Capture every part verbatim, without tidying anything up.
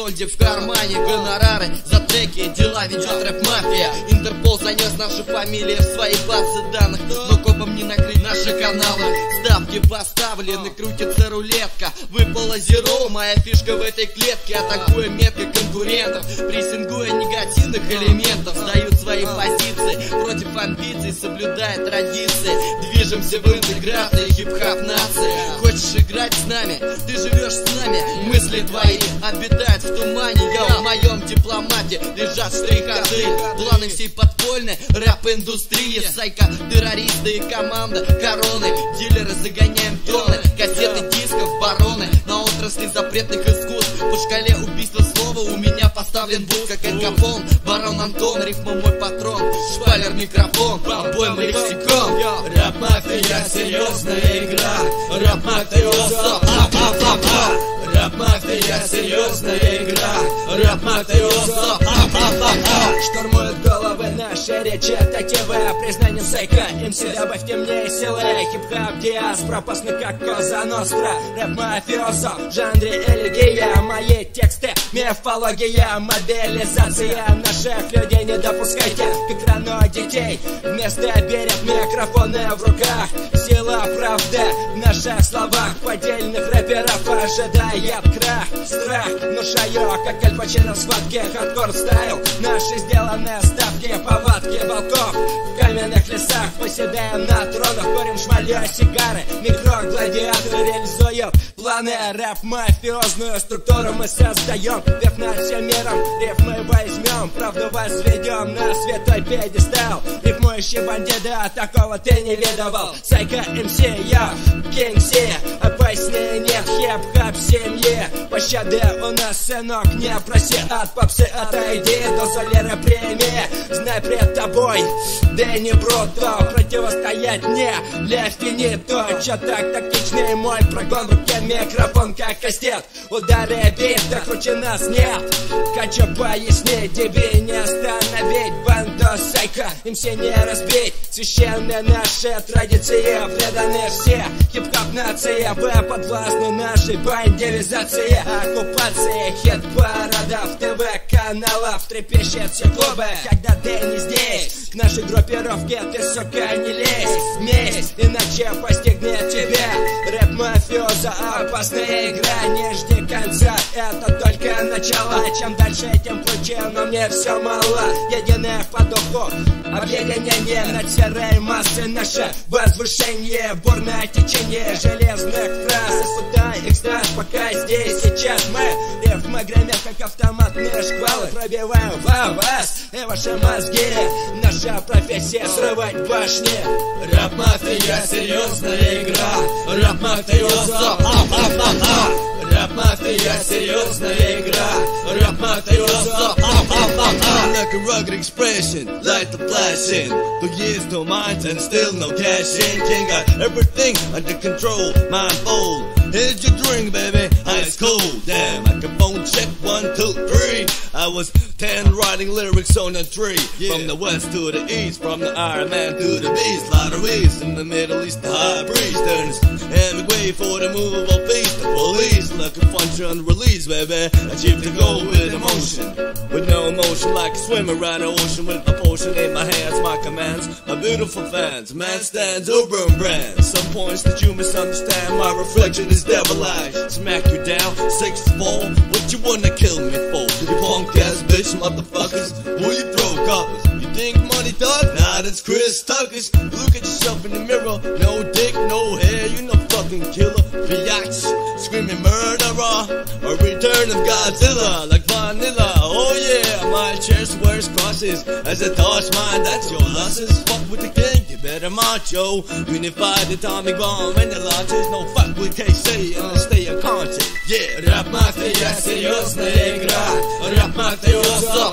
Грифмонде в кармане гонорары за треки, дела ведет рэп-мафия. Интерпол занес наши фамилии в свои базы данных, но копом не накрыть наши каналы. Ставки поставлены, крутится рулетка, выпала зеро, моя фишка в этой клетке. Атакуя метко конкурентов, прессингуя негативных элементов, сдают свои позиции против амбиций, соблюдая традиции. Движемся в интеграции хип-хап нации. Хочешь играть с нами? Ты живешь с нами. Мысли твои обитают в тумане. Я в моем дипломате лежат штрих-коды. Планы всей подпольной рэп-индустрии. Сайка, террористы и команда короны. Дилеры загоняем тонны, кассеты дисков, бароны. На отрасли запретных искусств. По шкале убийства слова у меня поставлен бус, как Эль Капон. Барон Антон, рифма мой патрон. Шпалер, микрофон, обоим лексикон. Рэп-мафия, серьезная игра. Рэп-мафиоза, а-а-а-а. Рэп-мафия, серьезная игра. Рэп-мафиоза, а-а-а-а. Штурмуют головы наши речи такие признанием сайка. эм си добавьте мне силы. Хип-хап диаспора, опасны как Коза Ностра. Рэп-мафиоза в жанре элегия. Мои тексты, мифология, мобилизация наших людей. Не допускайте к экрану детей. Вместо берег микрофоны в руках. Сила правды в наших словах. Поддельных рэперов ожидает крах. Страх внушаю, как Аль Пачино в схватке. Хардкор стайл, наши сделанные ставки. Повадки волков в каменных лесах. Поседаем на тронах, курим шмалью сигары. Микро-гладиаторы реализуют планы. Рэп-мафиозную структуру мы создаем. Вверх над всем миром рифмы возьмем. Правду возведем на святой пьедестал. Рифмующие бандиты, а такого ты не видывал. Сайка эм си, я Кингси. Опаснее нет хип-хап семьи. Пощады у нас, сынок, не проси. От попсы отойди до солера премии. Знай пред тобой, да не бруто. Противостоять не для финито. Чё так тактичный мой прогон в руке. Микрофон как кастет. Удары бита, круче нас нет. Хочу пояснить, тебе не остановить. Банду сайка эм си не разбить. Священные наши традиции, преданы все. Хип-хоп нация, вы подвластны нашей бандеризации. Оккупации хит-парадов, ТВ-каналов. Трепещет все клубы, когда ты не здесь. К нашей группировке ты, сука, не лезь. Месть, иначе постигнет тебя. Рэп-мафиоза, опасная игра. Не жди конца, это только начало. Чем дальше, тем круче, но мне все мало. Единое по духу, объединение над серой массой. Наше возвышение, бурное течение железных фраз. Сюда экстаз, пока здесь сейчас мы. Рифмы гремят, как автоматные шквалы. Пробиваем в вас и ваши мозги. Наша профессия срывать башни. Рэп-мафия, серьезная игра. Рэп-мафиоза, а-а-а-а. Рэп-мафия, серьезная игра. Рэп-мафиоза, а-а-а-а. Like a rugged expression, like the flashing. Two years, no minds, and still no cash in. King got everything under control, mindful. Here's your drink, baby, ice cold. Damn, microphone check, one, two, three. I was ten writing lyrics on a tree. Yeah. From the west to the east, from the Iron Man to the beast. Lotteries in the Middle East, the high breeze turns. And we wait for the move of peace. The police looking for you release, baby. Achieve the goal with emotion. With no emotion, like a swimmer around the ocean. With a potion in my hands, my commands. My beautiful fans, man stands over brands. Some points that you misunderstand, my reflection is devilish. Smack you down, six four. What you wanna kill me for? You punk ass bitch, motherfuckers. Who you throw covers? You think money thug? Nah, that's Chris Tuckers. Look at yourself in the mirror. No dick, no hair, you no fucking killer. Biatch, screaming murderer. A return of Godzilla, like vanilla. Oh yeah, my chest wears crosses. As I touch mine, that's your losses. Fuck with the king, you better macho. Unify the atomic bomb and the launches. No fuck with K C and stay a content. Yeah, рэп-мафия, серьезная игра. Рэп-мафиоза,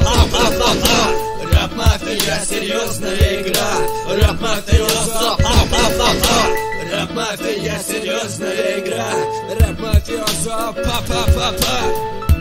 а-а-а-а. Рэп-мафия, серьезная игра. Рэп-мафиоза, а-а-а-а. Рэп-мафия, серьезная игра. Рэп-мафиоза, па-па-па-па.